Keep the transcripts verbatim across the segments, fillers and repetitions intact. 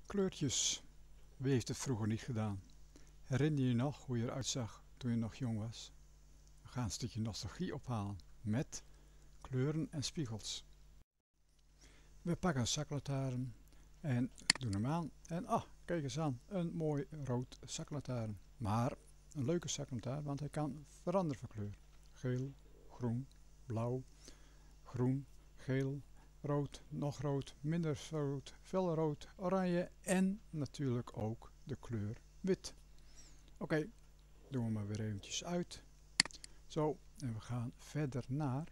Kleurtjes. Wie heeft het vroeger niet gedaan? Herinner je je nog hoe je eruit zag toen je nog jong was? We gaan een stukje nostalgie ophalen met kleuren en spiegels. We pakken een zaklantaarn en doen hem aan. En ah, kijk eens aan, een mooi rood zaklantaarn. Maar een leuke zaklantaarn, want hij kan veranderen van kleur. Geel, groen, blauw, groen, geel, rood, nog rood, minder rood, fel rood, oranje en natuurlijk ook de kleur wit. Oké, okay, doen we maar weer eventjes uit. Zo, en we gaan verder naar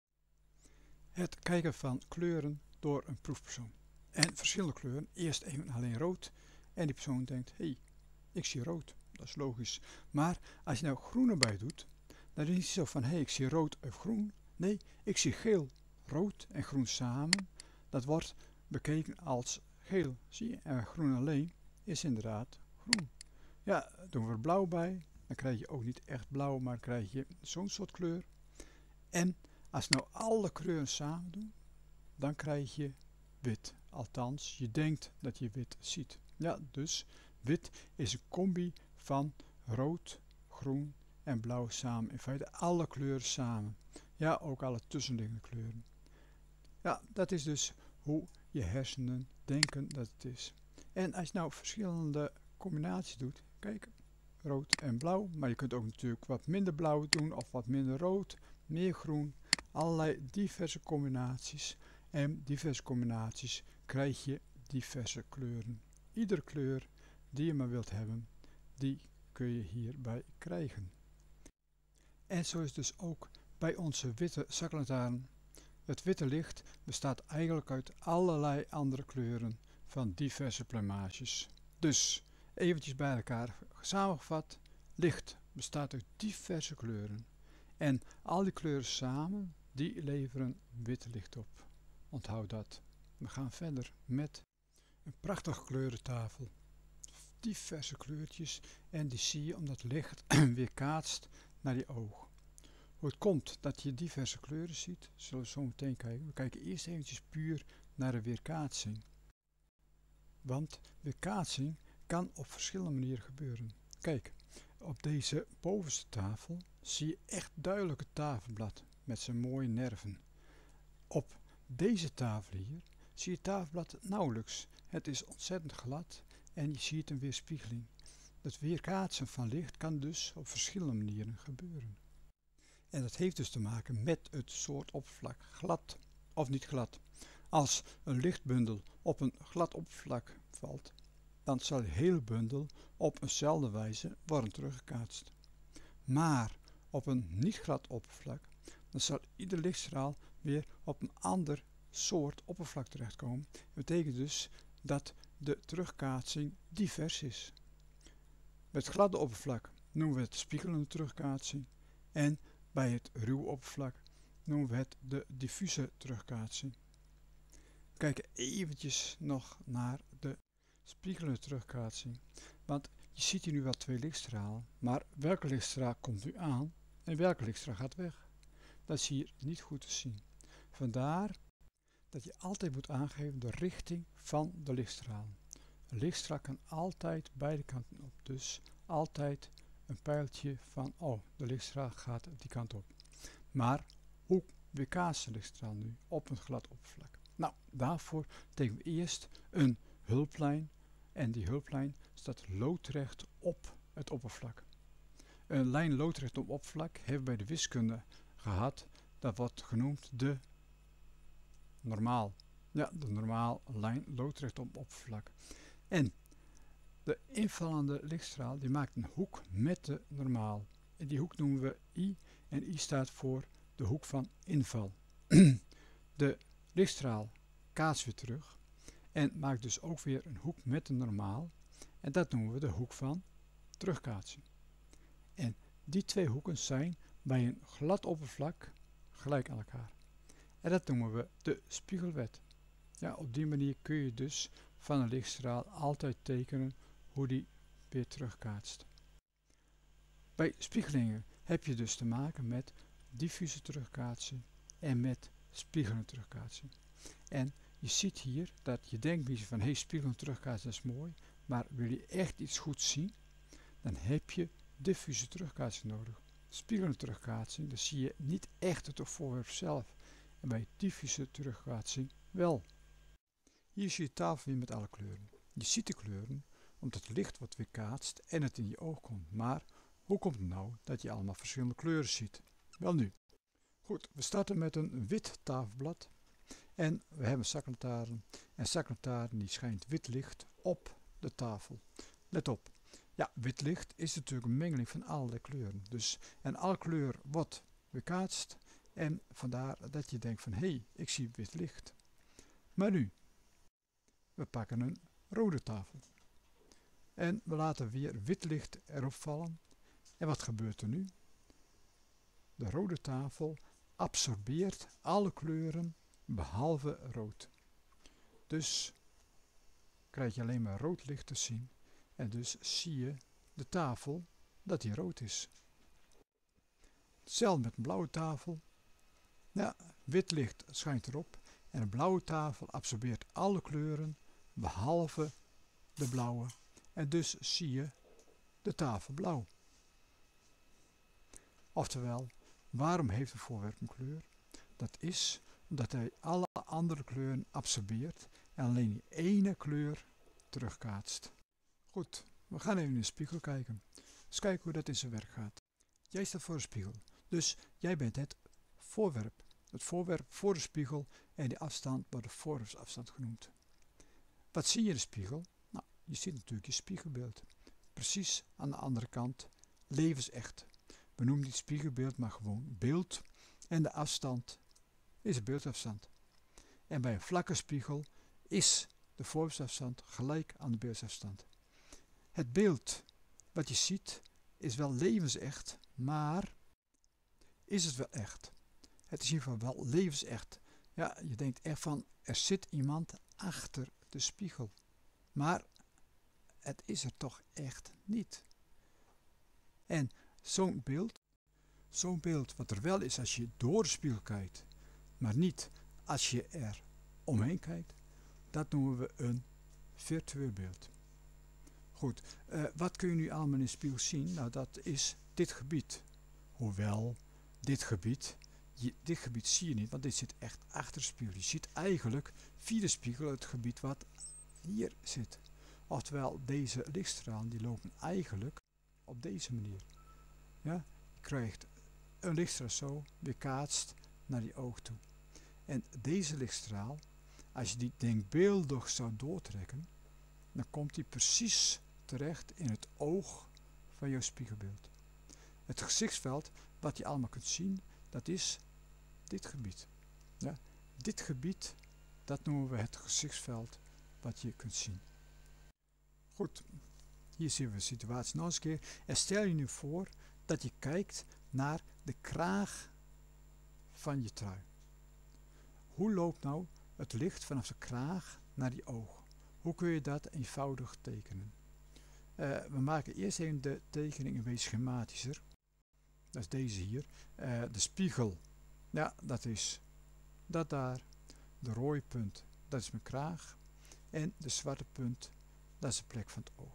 het kijken van kleuren door een proefpersoon. En verschillende kleuren, eerst even alleen rood en die persoon denkt, hé, hey, ik zie rood, dat is logisch. Maar als je nou groen erbij doet, dan is het niet zo van, hé, hey, ik zie rood of groen. Nee, ik zie geel, rood en groen samen. Dat wordt bekeken als geel, zie je. En groen alleen is inderdaad groen. Ja, doen we er blauw bij, dan krijg je ook niet echt blauw, maar dan krijg je zo'n soort kleur. En als je nou alle kleuren samen doet, dan krijg je wit. Althans, je denkt dat je wit ziet. Ja, dus wit is een combi van rood, groen en blauw samen. In feite alle kleuren samen. Ja, ook alle tussenliggende kleuren. Ja, dat is dus hoe je hersenen denken dat het is. En als je nou verschillende combinaties doet, kijk, rood en blauw, maar je kunt ook natuurlijk wat minder blauw doen of wat minder rood, meer groen, allerlei diverse combinaties. En diverse combinaties krijg je diverse kleuren. Iedere kleur die je maar wilt hebben, die kun je hierbij krijgen. En zo is het dus ook bij onze witte zaklantaarn. Het witte licht bestaat eigenlijk uit allerlei andere kleuren van diverse pluimages. Dus, eventjes bij elkaar samengevat, licht bestaat uit diverse kleuren. En al die kleuren samen, die leveren wit licht op. Onthoud dat. We gaan verder met een prachtige kleurentafel. Diverse kleurtjes en die zie je omdat het licht weerkaatst naar je oog. Hoe het komt dat je diverse kleuren ziet, zullen we zo meteen kijken. We kijken eerst eventjes puur naar de weerkaatsing. Want weerkaatsing kan op verschillende manieren gebeuren. Kijk, op deze bovenste tafel zie je echt duidelijk het tafelblad met zijn mooie nerven. Op deze tafel hier zie je het tafelblad nauwelijks. Het is ontzettend glad en je ziet een weerspiegeling. Het weerkaatsen van licht kan dus op verschillende manieren gebeuren. En dat heeft dus te maken met het soort oppervlak, glad of niet glad. Als een lichtbundel op een glad oppervlak valt, dan zal de hele bundel op eenzelfde wijze worden teruggekaatst. Maar op een niet glad oppervlak, dan zal ieder lichtstraal weer op een ander soort oppervlak terechtkomen. Dat betekent dus dat de terugkaatsing divers is. Met het gladde oppervlak noemen we het spiegelende terugkaatsing en bij het ruwe oppervlak noemen we het de diffuse terugkaatsing. We kijken eventjes nog naar de spiegelende terugkaatsing, want je ziet hier nu wel twee lichtstralen, maar welke lichtstraal komt nu aan en welke lichtstraal gaat weg? Dat is hier niet goed te zien. Vandaar dat je altijd moet aangeven de richting van de lichtstraal. Een lichtstraal kan altijd beide kanten op, dus altijd een pijltje van, oh, de lichtstraal gaat die kant op. Maar hoe weerkaatst de lichtstraal nu op een glad oppervlak? Nou, daarvoor tekenen we eerst een hulplijn en die hulplijn staat loodrecht op het oppervlak. Een lijn loodrecht op oppervlak hebben we bij de wiskunde gehad. Dat wordt genoemd de normaal. Ja, de normaal lijn loodrecht op oppervlak. En de invallende lichtstraal die maakt een hoek met de normaal. En die hoek noemen we I en I staat voor de hoek van inval. De lichtstraal kaatst weer terug en maakt dus ook weer een hoek met de normaal. En dat noemen we de hoek van terugkaatsing. En die twee hoeken zijn bij een glad oppervlak gelijk aan elkaar. En dat noemen we de spiegelwet. Ja, op die manier kun je dus van een lichtstraal altijd tekenen hoe die weer terugkaatst. Bij spiegelingen heb je dus te maken met diffuse terugkaatsing en met spiegelende terugkaatsing. En Je ziet hier dat je denkt van, hé, hey, spiegel en terugkaatsen is mooi, maar wil je echt iets goed zien, dan heb je diffuse terugkaatsing nodig. Spiegel en terugkaatsing, dan zie je niet echt het voorwerp zelf. En bij diffuse terugkaatsing wel. Hier zie je tafel weer met alle kleuren. Je ziet de kleuren, omdat het licht wordt weerkaatst en het in je oog komt. Maar hoe komt het nou dat je allemaal verschillende kleuren ziet? Wel nu. Goed, we starten met een wit tafelblad. En we hebben zaklantaarn. En zaklantaarn die schijnt wit licht op de tafel. Let op. Ja, wit licht is natuurlijk een mengeling van allerlei kleuren. Dus, en alle kleur wordt weerkaatst. En vandaar dat je denkt van, hé, hey, ik zie wit licht. Maar nu, we pakken een rode tafel. En we laten weer wit licht erop vallen. En wat gebeurt er nu? De rode tafel absorbeert alle kleuren behalve rood. Dus krijg je alleen maar rood licht te zien. En dus zie je de tafel dat die rood is. Hetzelfde met een blauwe tafel. Ja, wit licht schijnt erop. En een blauwe tafel absorbeert alle kleuren behalve de blauwe. En dus zie je de tafel blauw. Oftewel, waarom heeft een voorwerp een kleur? Dat is omdat hij alle andere kleuren absorbeert en alleen die ene kleur terugkaatst. Goed, we gaan even in de spiegel kijken. Eens kijken hoe dat in zijn werk gaat. Jij staat voor een spiegel, dus jij bent het voorwerp. Het voorwerp voor de spiegel en die afstand wordt de voorwerpsafstand genoemd. Wat zie je in de spiegel? Nou, je ziet natuurlijk je spiegelbeeld. Precies aan de andere kant, levensecht. We noemen dit spiegelbeeld maar gewoon beeld en de afstand is de beeldafstand. En bij een vlakke spiegel is de voorwerpsafstand gelijk aan de beeldsafstand. Het beeld wat je ziet is wel levensecht, maar is het wel echt? Het is in ieder geval wel levensecht. Ja, je denkt echt van, er zit iemand achter de spiegel. Maar het is er toch echt niet. En zo'n beeld, zo'n beeld wat er wel is als je door de spiegel kijkt, maar niet als je er omheen kijkt, dat noemen we een virtueel beeld. Goed, uh, wat kun je nu allemaal in de spiegel zien? Nou, dat is dit gebied. Hoewel, dit gebied, je, dit gebied zie je niet, want dit zit echt achter de spiegel. Je ziet eigenlijk via de spiegel het gebied wat hier zit. Oftewel, deze lichtstralen die lopen eigenlijk op deze manier. Ja? Je krijgt een lichtstraal zo, weerkaatst naar die oog toe. En deze lichtstraal, als je die denkbeeldig zou doortrekken, dan komt die precies terecht in het oog van jouw spiegelbeeld. Het gezichtsveld wat je allemaal kunt zien, dat is dit gebied. Ja? Dit gebied, dat noemen we het gezichtsveld wat je kunt zien. Goed, hier zien we de situatie nog eens een keer. En stel je nu voor dat je kijkt naar de kraag van je trui. Hoe loopt nou het licht vanaf de kraag naar die oog? Hoe kun je dat eenvoudig tekenen? Uh, we maken eerst even de tekening een beetje schematischer. Dat is deze hier. Uh, de spiegel, ja, dat is dat daar. De rode punt, dat is mijn kraag. En de zwarte punt, dat is de plek van het oog.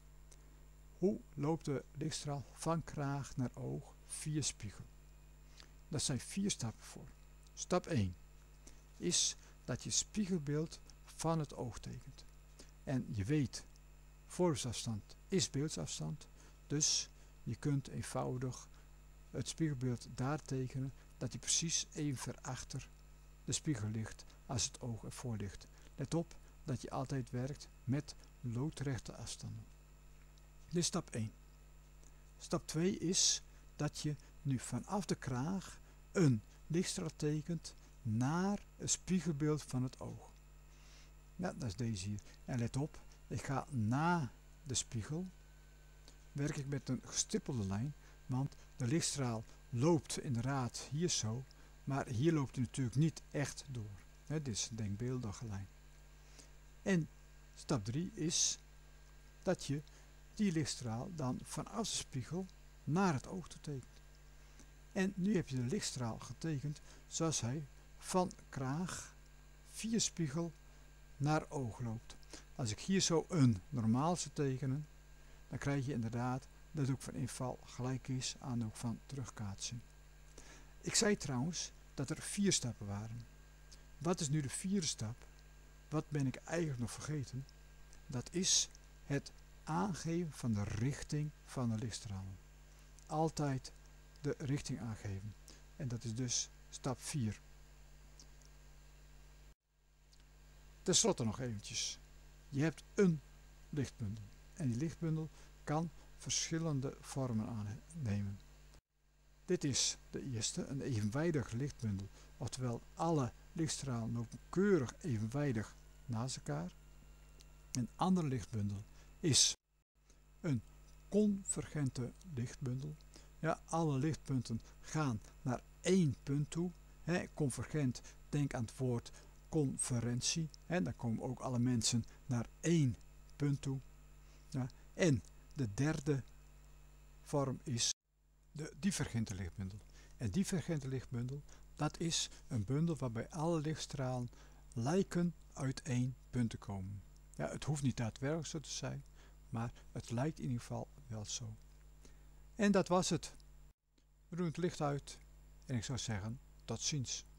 Hoe loopt de lichtstraal van kraag naar oog via spiegel? Dat zijn vier stappen voor. Stap één is dat je spiegelbeeld van het oog tekent. En je weet, voorwerpsafstand is beeldsafstand, dus je kunt eenvoudig het spiegelbeeld daar tekenen dat hij precies even ver achter de spiegel ligt als het oog ervoor ligt. Let op dat je altijd werkt met loodrechte afstanden. Dit is stap één. Stap twee is dat je nu vanaf de kraag een lichtstraal tekent naar het spiegelbeeld van het oog. Ja, dat is deze hier. En let op, ik ga na de spiegel, werk ik met een gestippelde lijn, want de lichtstraal loopt inderdaad hier zo, maar hier loopt hij natuurlijk niet echt door. He, dit is een denkbeeldige lijn. En stap drie is dat je die lichtstraal dan vanaf de spiegel naar het oog toe tekent. En nu heb je de lichtstraal getekend zoals hij van kraag vierspiegel naar oog loopt. Als ik hier zo een normaal zou tekenen, dan krijg je inderdaad dat de hoek van inval gelijk is aan de hoek van terugkaatsing. Ik zei trouwens dat er vier stappen waren. Wat is nu de vierde stap? Wat ben ik eigenlijk nog vergeten? Dat is het aangeven van de richting van de lichtstraal. Altijd de richting aangeven. En dat is dus stap vier. Ten slotte nog eventjes. Je hebt een lichtbundel. En die lichtbundel kan verschillende vormen aannemen. Dit is de eerste, een evenwijdige lichtbundel. Oftewel alle lichtstralen lopen keurig evenwijdig naast elkaar. Een andere lichtbundel is een convergente lichtbundel. Ja, alle lichtpunten gaan naar één punt toe. He, convergent, denk aan het woord conferentie. He, dan komen ook alle mensen naar één punt toe. Ja, en de derde vorm is de divergente lichtbundel. En divergente lichtbundel, dat is een bundel waarbij alle lichtstralen lijken uit één punt te komen. Ja, het hoeft niet daadwerkelijk zo te zijn, maar het lijkt in ieder geval wel zo. En dat was het. We doen het licht uit en ik zou zeggen, tot ziens.